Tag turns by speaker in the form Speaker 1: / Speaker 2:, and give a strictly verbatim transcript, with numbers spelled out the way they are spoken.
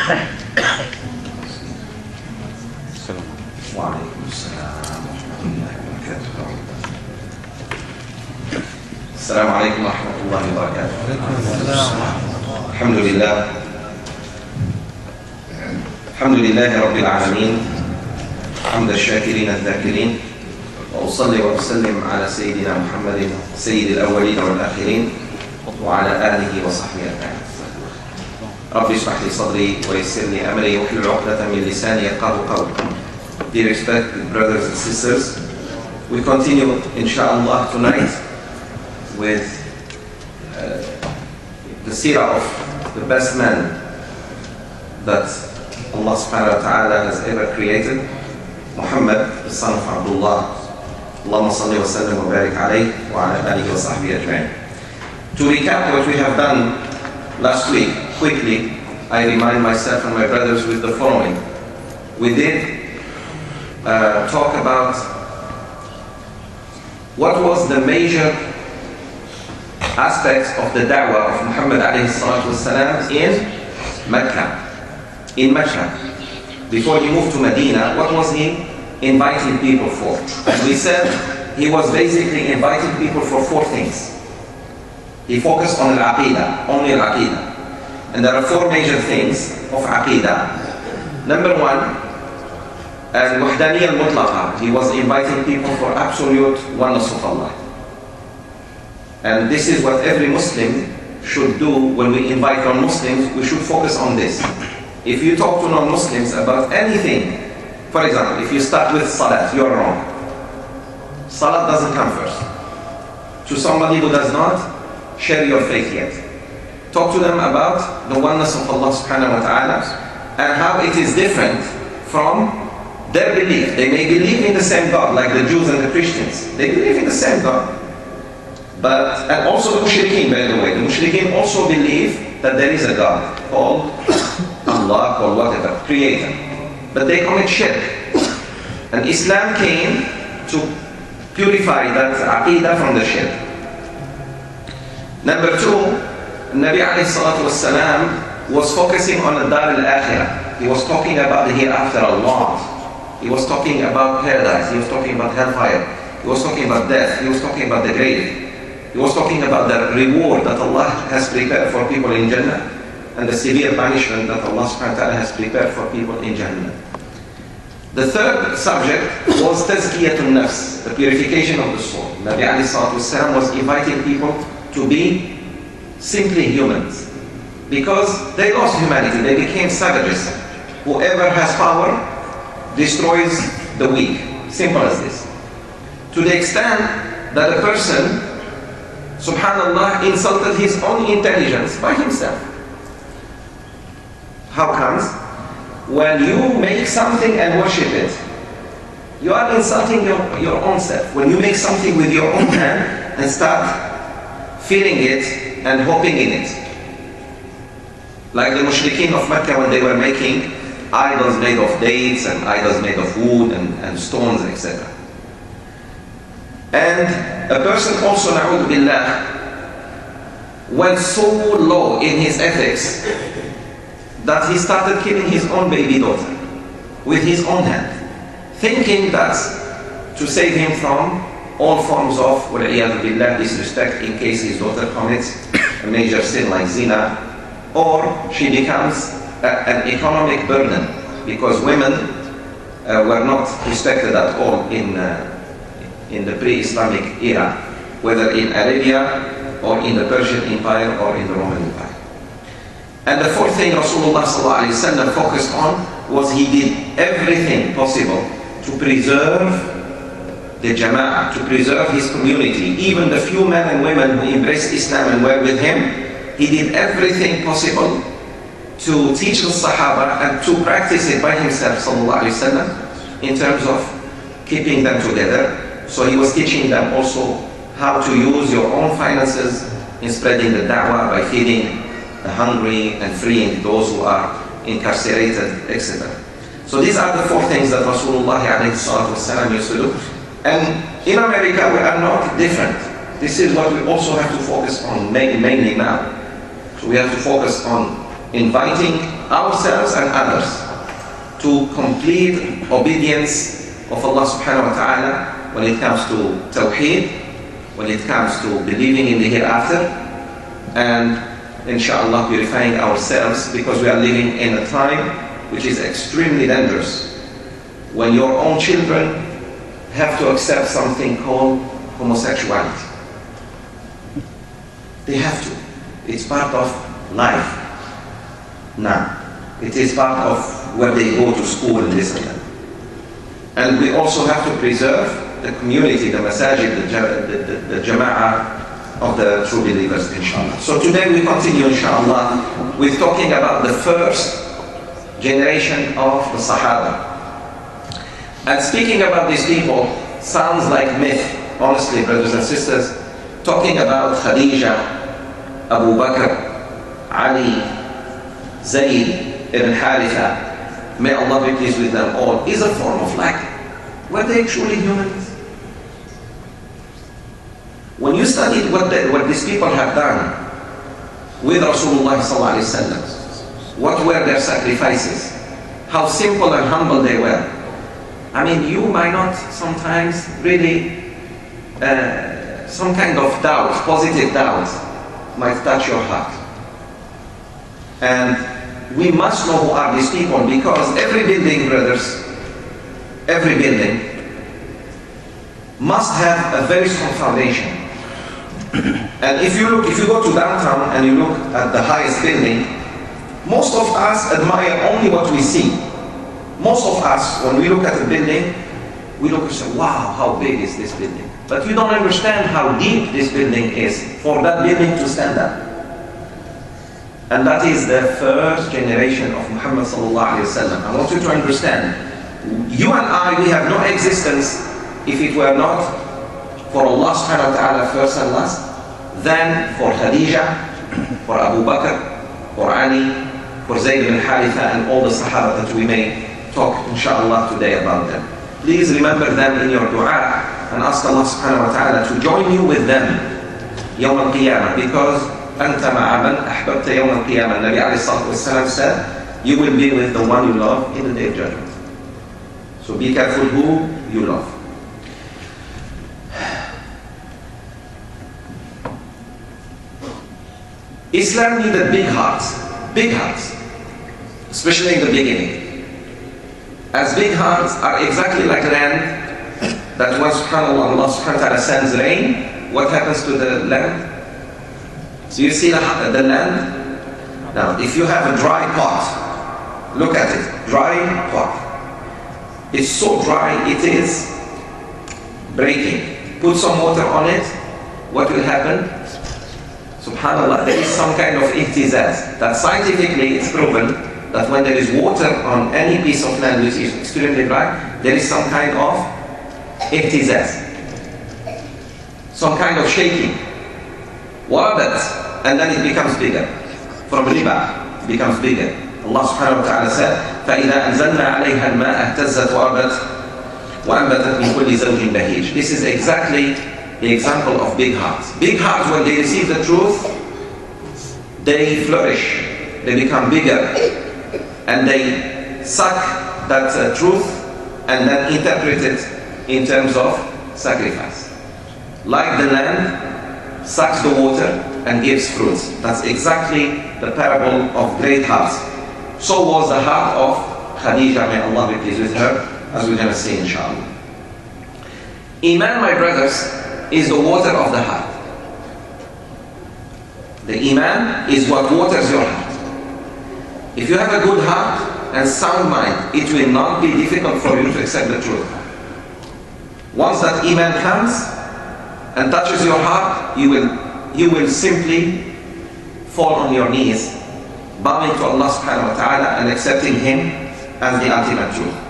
Speaker 1: وعليكم السلام ورحمة الله وبركاته. السلام عليكم ورحمة الله وبركاته. الحمد لله الحمد لله رب العالمين حمد الشاكرين الذاكرين، وأصلي وأسلم على سيدنا محمد سيد الأولين والآخرين وعلى آله وصحبه أجمعين. رب اشرح لي صدري ويسر لي أمري واحلل عقدة من لساني يفقهوا قولي. Dear respected brothers and sisters, we continue inshallah tonight with uh, the seerah of the best man that Allah subhanahu wa ta'ala has ever created, Muhammad, the son of Abdullah. Allahumma salli wa sallim wa barik alayhi wa ala alihi wa sahbihi ajma'in. To recap what we have done last week, quickly, I remind myself and my brothers with the following. We did uh, talk about what was the major aspects of the da'wah of Muhammad alayhi salatu wasalam in Mecca, in Mecca. Before he moved to Medina, what was he inviting people for? And we said he was basically inviting people for four things. He focused on al-aqidah, only al-aqidah. And there are four major things of aqidah. Number one, al-wahdaniyya al-mutlaqa. He was inviting people for absolute oneness of Allah. And this is what every Muslim should do when we invite non-Muslims. We should focus on this. If you talk to non-Muslims about anything, for example, if you start with salat, you are wrong. Salat doesn't come first. To somebody who does not share your faith yet, talk to them about the oneness of Allah subhanahu wa ta'ala and how it is different from their belief. They may believe in the same God, like the Jews and the Christians. They believe in the same God. But, and also the mushrikeen, by the way. The mushrikeen also believe that there is a God called Allah, called whatever, creator. But they commit shirk. And Islam came to purify that aqidah from the shirk. Number two, Nabi alayhi salatu wasalam was focusing on the Dar al-Akhirah. He was talking about the hereafter a lot. He was talking about paradise. He was talking about hellfire. He was talking about death. He was talking about the grave. He was talking about the reward that Allah has prepared for people in Jannah and the severe punishment that Allah subhanahu wa ta'ala has prepared for people in Jannah. The third subject was tazkiyatun nafs, the purification of the soul. Nabi alayhi salatu wasalam was inviting people to be simply humans because they lost humanity, they became savages. Whoever has power destroys the weak. Simple as this. To the extent that a person, subhanallah, insulted his own intelligence by himself. How comes? When you make something and worship it, you are insulting your, your own self. When you make something with your own hand and start feeling it and hoping in it. Like the mushrikeen of Mecca when they were making idols made of dates and idols made of wood and, and stones, et cetera. And a person also, na'udhu billah, went so low in his ethics that he started killing his own baby daughter with his own hand, thinking that to save him from all forms of wal'iyadu billah, disrespect in case his daughter commits a major sin like zina, or she becomes a, an economic burden because women uh, were not respected at all in uh, in the pre-Islamic era, whether in Arabia or in the Persian Empire or in the Roman Empire. And the fourth thing Rasulullah sallallahu alaihi wasallam focused on was he did everything possible to preserve the Jama'ah, to preserve his community. Even the few men and women who embraced Islam and were with him, he did everything possible to teach the Sahaba and to practice it by himself sallallahu alaihi wasallam in terms of keeping them together. So he was teaching them also how to use your own finances in spreading the da'wah by feeding the hungry and freeing those who are incarcerated, et cetera. So these are the four things that Rasulullah alayhi salatu wasalam used to do. And in America we are not different. This is what we also have to focus on mainly now. So we have to focus on inviting ourselves and others to complete obedience of Allah subhanahu wa ta'ala when it comes to tawheed, when it comes to believing in the hereafter, and inshallah purifying ourselves, because we are living in a time which is extremely dangerous, when your own children have to accept something called homosexuality. They have to. It's part of life now. It is part of where they go to school and this and that. And we also have to preserve the community, the masajid, the, the, the, the jama'ah of the true believers, inshallah. So today we continue, inshallah, with talking about the first generation of the Sahaba. And speaking about these people sounds like myth, honestly, brothers and sisters. Talking about Khadija, Abu Bakr, Ali, Zayd ibn Haritha, may Allah be pleased with them all, is a form of lacking. Were they truly humans? When you studied what, the, what these people have done with Rasulullah sallallahu alaihi wasallam, what were their sacrifices, how simple and humble they were, I mean, you might not sometimes really, uh, some kind of doubt, positive doubt, might touch your heart. And we must know who are these people, because every building, brothers, every building must have a very strong foundation. And if you look, if you go to downtown and you look at the highest building, most of us admire only what we see. Most of us, when we look at a building, we look and say, wow, how big is this building? But you don't understand how deep this building is for that building to stand up. And that is the first generation of Muhammad sallallahu alaihi wasallam. I want you to understand, you and I, we have no existence if it were not for Allah subhanahu wa ta'ala first and last, then for Khadija, for Abu Bakr, for Ali, for Zayd ibn Haritha, and all the Sahaba that we may talk inshallah today about them. Please remember them in your dua and ask Allah subhanahu wa ta'ala to join you with them Yawm al-Qiyamah, because أنت مع من أحببت يوم القيامة. Nabi alayhi salatu wasalam said, you will be with the one you love in the day of judgment. So be careful who you love. Islam needed big hearts, big hearts, especially in the beginning. As big hearts are exactly like land, that when subhanAllah, Allah subhanahu wa ta'ala sends rain, what happens to the land? So you see the, the land? Now, if you have a dry pot, look at it, dry pot. It's so dry, it is breaking. Put some water on it, what will happen? Subhanallah, there is some kind of ihtizaz. That scientifically it's proven that when there is water on any piece of land which is extremely dry, there is some kind of ihtizaz, some kind of shaking. Warabat, and then it becomes bigger. From riba, it becomes bigger. Allah subhanahu wa ta'ala said, فَإِذَا أَنزَلْنَا عَلَيْهَا الْمَاءَ اهْتَزَّتْ وَأَبَتْ وَأَنبَتَتْ مِنْ كُلِّ زَوْجٍ بَهِيجٍ. This is exactly the example of big hearts. Big hearts, when they receive the truth, they flourish, they become bigger, and they suck that uh, truth and then interpret it in terms of sacrifice. Like the land sucks the water and gives fruits. That's exactly the parable of great hearts. So was the heart of Khadija, may Allah be pleased with her, as we're going to see inshallah. Iman, my brothers, is the water of the heart. The Iman is what waters your heart. If you have a good heart and sound mind, it will not be difficult for you to accept the truth. Once that Iman comes and touches your heart, you will, you will simply fall on your knees, bowing to Allah subhanahu wa ta'ala and accepting Him as the ultimate truth.